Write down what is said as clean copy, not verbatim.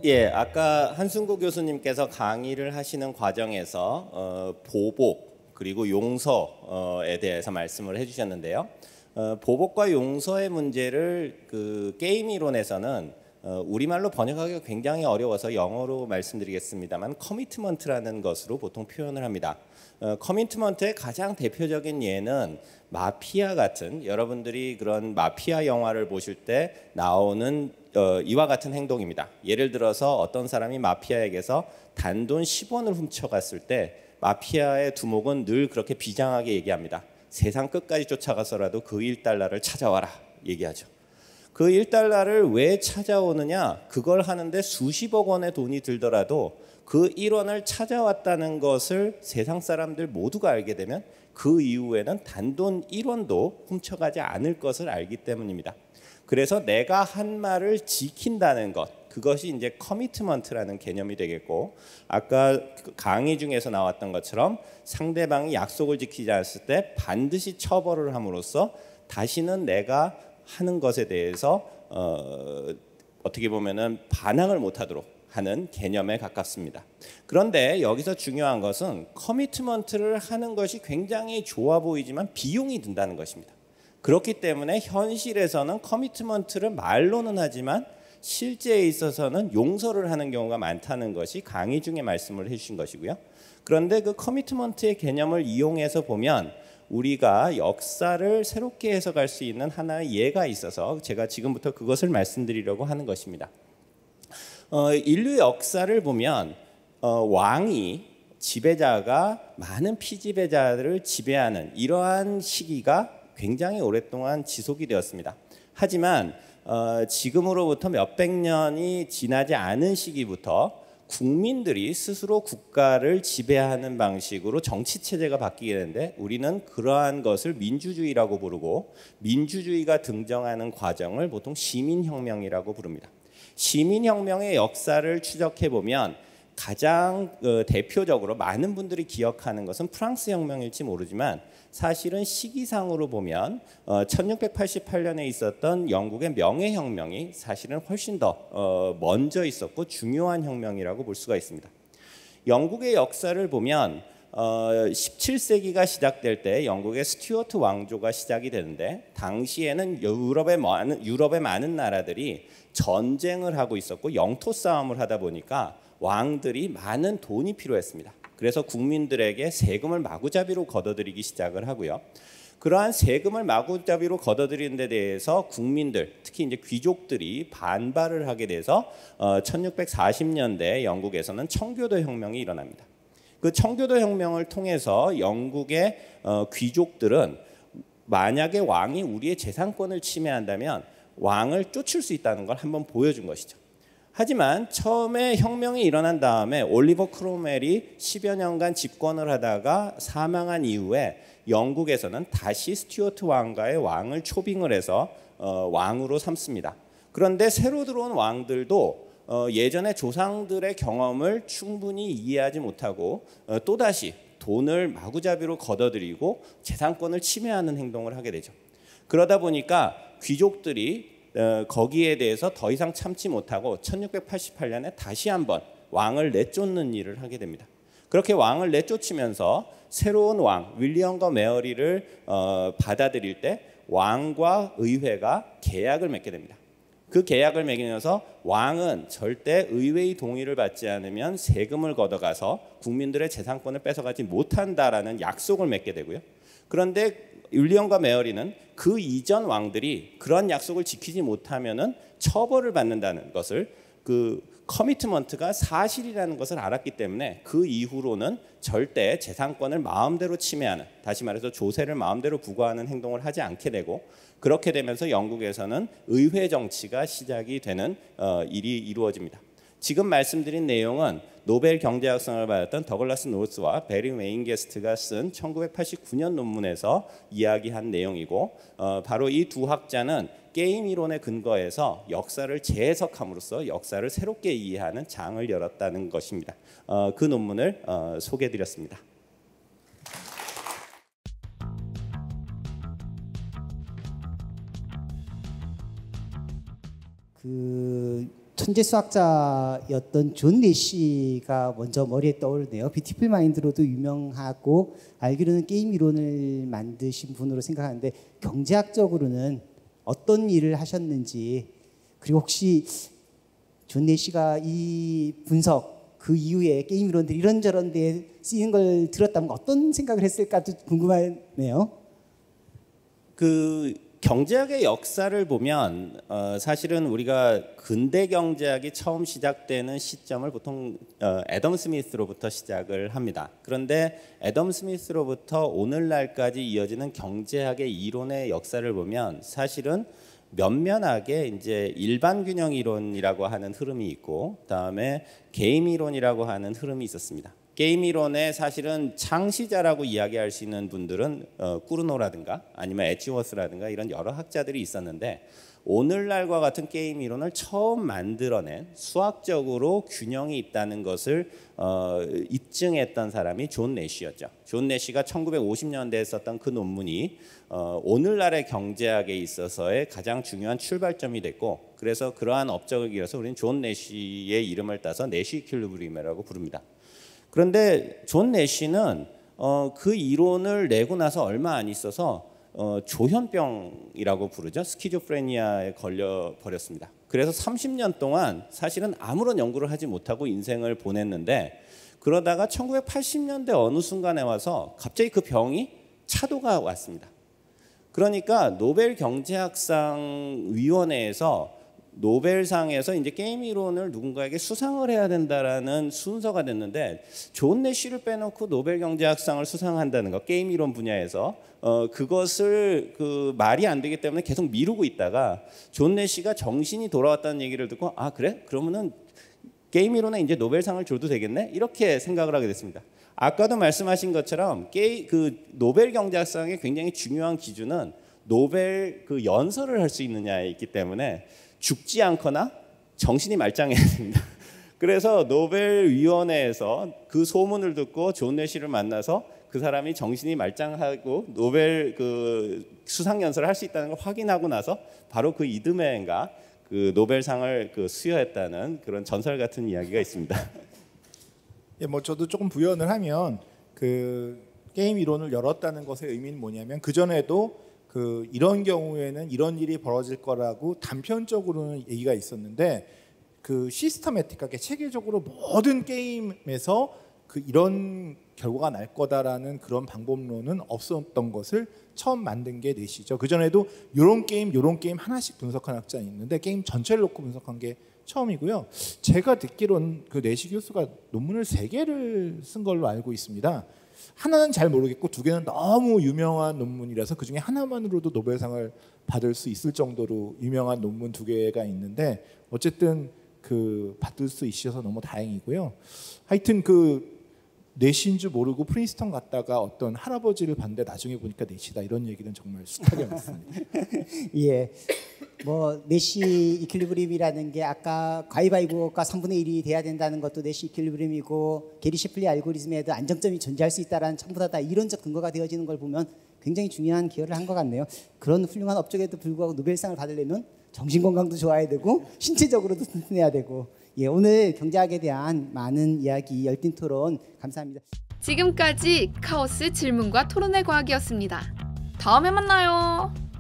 예, 아까 한승구 교수님께서 강의를 하시는 과정에서 보복 그리고 용서에 대해서 말씀을 해주셨는데요. 보복과 용서의 문제를 그 게임 이론에서는 우리말로 번역하기가 굉장히 어려워서 영어로 말씀드리겠습니다만 커미트먼트라는 것으로 보통 표현을 합니다. 커미트먼트의 가장 대표적인 예는 마피아 같은, 여러분들이 그런 마피아 영화를 보실 때 나오는 이와 같은 행동입니다. 예를 들어서 어떤 사람이 마피아에게서 단돈 10원을 훔쳐갔을 때 마피아의 두목은 늘 그렇게 비장하게 얘기합니다. 세상 끝까지 쫓아가서라도 그 1달러를 찾아와라 얘기하죠. 그 1달러를 왜 찾아오느냐, 그걸 하는데 수십억 원의 돈이 들더라도 그 1원을 찾아왔다는 것을 세상 사람들 모두가 알게 되면 그 이후에는 단돈 1원도 훔쳐가지 않을 것을 알기 때문입니다. 그래서 내가 한 말을 지킨다는 것, 그것이 이제 커미트먼트라는 개념이 되겠고, 아까 강의 중에서 나왔던 것처럼 상대방이 약속을 지키지 않았을 때 반드시 처벌을 함으로써 다시는 내가 하는 것에 대해서 어떻게 보면은 반항을 못하도록 하는 개념에 가깝습니다. 그런데 여기서 중요한 것은 커미트먼트를 하는 것이 굉장히 좋아 보이지만 비용이 든다는 것입니다. 그렇기 때문에 현실에서는 커미트먼트를 말로는 하지만 실제에 있어서는 용서를 하는 경우가 많다는 것이 강의 중에 말씀을 해주신 것이고요. 그런데 그 커미트먼트의 개념을 이용해서 보면 우리가 역사를 새롭게 해석할 수 있는 하나의 예가 있어서 제가 지금부터 그것을 말씀드리려고 하는 것입니다. 인류 역사를 보면 왕이, 지배자가 많은 피지배자들을 지배하는 이러한 시기가 굉장히 오랫동안 지속이 되었습니다. 하지만 지금으로부터 몇백 년이 지나지 않은 시기부터 국민들이 스스로 국가를 지배하는 방식으로 정치체제가 바뀌게 되는데, 우리는 그러한 것을 민주주의라고 부르고, 민주주의가 등장하는 과정을 보통 시민혁명이라고 부릅니다. 시민혁명의 역사를 추적해보면 가장 대표적으로 많은 분들이 기억하는 것은 프랑스 혁명일지 모르지만, 사실은 시기상으로 보면 1688년에 있었던 영국의 명예혁명이 사실은 훨씬 더 먼저 있었고 중요한 혁명이라고 볼 수가 있습니다. 영국의 역사를 보면 17세기가 시작될 때 영국의 스튜어트 왕조가 시작이 되는데, 당시에는 유럽의 많은 나라들이 전쟁을 하고 있었고 영토 싸움을 하다 보니까 왕들이 많은 돈이 필요했습니다. 그래서 국민들에게 세금을 마구잡이로 걷어들이기 시작을 하고요. 그러한 세금을 마구잡이로 걷어들이는 데 대해서 국민들, 특히 이제 귀족들이 반발을 하게 돼서 1640년대 영국에서는 청교도 혁명이 일어납니다. 그 청교도 혁명을 통해서 영국의 귀족들은 만약에 왕이 우리의 재산권을 침해한다면 왕을 쫓을 수 있다는 걸 한번 보여준 것이죠. 하지만 처음에 혁명이 일어난 다음에 올리버 크롬웰이 10여 년간 집권을 하다가 사망한 이후에 영국에서는 다시 스튜어트 왕가의 왕을 초빙을 해서 왕으로 삼습니다. 그런데 새로 들어온 왕들도 예전의 조상들의 경험을 충분히 이해하지 못하고 또다시 돈을 마구잡이로 걷어들이고 재산권을 침해하는 행동을 하게 되죠. 그러다 보니까 귀족들이 거기에 대해서 더 이상 참지 못하고 1688년에 다시 한번 왕을 내쫓는 일을 하게 됩니다. 그렇게 왕을 내쫓으면서 새로운 왕 윌리엄과 메어리를 받아들일 때 왕과 의회가 계약을 맺게 됩니다. 그 계약을 맺으면서 왕은 절대 의회의 동의를 받지 않으면 세금을 걷어가서 국민들의 재산권을 뺏어가지 못한다라는 약속을 맺게 되고요. 그런데 윌리엄과 메어리는 그 이전 왕들이 그런 약속을 지키지 못하면은 처벌을 받는다는 것을, 그 커미트먼트가 사실이라는 것을 알았기 때문에 그 이후로는 절대 재산권을 마음대로 침해하는, 다시 말해서 조세를 마음대로 부과하는 행동을 하지 않게 되고, 그렇게 되면서 영국에서는 의회 정치가 시작이 되는 일이 이루어집니다. 지금 말씀드린 내용은 노벨 경제학상을 받았던 더글라스 노스와 베리 웨인게스트가 쓴 1989년 논문에서 이야기한 내용이고, 바로 이 두 학자는 게임 이론에 근거해서 역사를 재해석함으로써 역사를 새롭게 이해하는 장을 열었다는 것입니다. 그 논문을 소개해드렸습니다. 천재 수학자였던 존 내시가 먼저 머리에 떠오르네요. 뷰티풀 마인드로도 유명하고 알기로는 게임 이론을 만드신 분으로 생각하는데 경제학적으로는 어떤 일을 하셨는지, 그리고 혹시 존 내시가 이 분석 그 이후에 게임 이론들이 이런저런 데에 쓰이는 걸 들었다면 어떤 생각을 했을까도 궁금하네요. 그 경제학의 역사를 보면 사실은 우리가 근대 경제학이 처음 시작되는 시점을 보통 애덤 스미스로부터 시작을 합니다. 그런데 애덤 스미스로부터 오늘날까지 이어지는 경제학의 이론의 역사를 보면 사실은 면면하게 이제 일반 균형 이론이라고 하는 흐름이 있고, 그다음에 게임 이론이라고 하는 흐름이 있었습니다. 게임 이론의 사실은 창시자라고 이야기할 수 있는 분들은 꾸르노라든가 아니면 에치워스라든가 이런 여러 학자들이 있었는데, 오늘날과 같은 게임 이론을 처음 만들어낸 수학적으로 균형이 있다는 것을 입증했던 사람이 존 내시였죠. 존 내시가 1950년대에 썼던 그 논문이 오늘날의 경제학에 있어서의 가장 중요한 출발점이 됐고, 그래서 그러한 업적을 기해서 우리는 존 내시의 이름을 따서 내시 이퀄리브리움이라고 부릅니다. 그런데 존 내시는 그 이론을 내고 나서 얼마 안 있어서 조현병이라고 부르죠. 스키조프레니아에 걸려 버렸습니다. 그래서 30년 동안 사실은 아무런 연구를 하지 못하고 인생을 보냈는데, 그러다가 1980년대 어느 순간에 와서 갑자기 그 병이 차도가 왔습니다. 그러니까 노벨 경제학상 위원회에서 노벨상에서 이제 게임 이론을 누군가에게 수상을 해야 된다라는 순서가 됐는데, 존 내시를 빼놓고 노벨 경제학상을 수상한다는 거, 게임 이론 분야에서 그것을 말이 안 되기 때문에 계속 미루고 있다가 존 내시가 정신이 돌아왔다는 얘기를 듣고, 아 그래? 그러면은 게임 이론에 이제 노벨상을 줘도 되겠네? 이렇게 생각을 하게 됐습니다. 아까도 말씀하신 것처럼 노벨 경제학상의 굉장히 중요한 기준은 노벨 연설을 할 수 있느냐에 있기 때문에 죽지 않거나 정신이 말짱해야 됩니다. 그래서 노벨위원회에서 그 소문을 듣고 존 내시를 만나서 그 사람이 정신이 말짱하고 노벨 수상 연설을 할 수 있다는 걸 확인하고 나서 바로 그 이듬해인가 노벨상을 수여했다는 그런 전설 같은 이야기가 있습니다. 예, 뭐 저도 조금 부연을 하면 게임 이론을 열었다는 것의 의미는 뭐냐면, 그 전에도 이런 경우에는 이런 일이 벌어질 거라고 단편적으로는 얘기가 있었는데, 시스테매틱하게 체계적으로 모든 게임에서 이런 결과가 날 거다라는 그런 방법론은 없었던 것을 처음 만든 게 내시죠. 그 전에도 요런 게임 하나씩 분석한 학자는 있는데 게임 전체를 놓고 분석한 게 처음이고요. 제가 듣기로는 내시 교수가 논문을 3개를 쓴 걸로 알고 있습니다. 하나는 잘 모르겠고 2개는 너무 유명한 논문이라서 그중에 하나만으로도 노벨상을 받을 수 있을 정도로 유명한 논문 2개가 있는데, 어쨌든 받을 수 있어서 너무 다행이고요. 하여튼 내시인 줄 모르고 프린스턴 갔다가 어떤 할아버지를 봤는데 나중에 보니까 내시다, 이런 얘기는 정말 숱하게 많습니다. 예, 뭐 내시 이퀄리브리움이라는 게 아까 가위바위보가 3분의 1이 돼야 된다는 것도 내시 이퀄리브리움이고, 게리 셰플리 알고리즘에도 안정점이 존재할 수 있다는 전부 다 이론적 근거가 되어지는 걸 보면 굉장히 중요한 기여를 한 것 같네요. 그런 훌륭한 업적에도 불구하고 노벨상을 받으려면 정신 건강도 좋아야 되고 신체적으로도 튼튼해야 되고. 예, 오늘 경제학에 대한 많은 이야기, 열띤 토론 감사합니다. 지금까지 카오스 질문과 토론의 과학이었습니다. 다음에 만나요.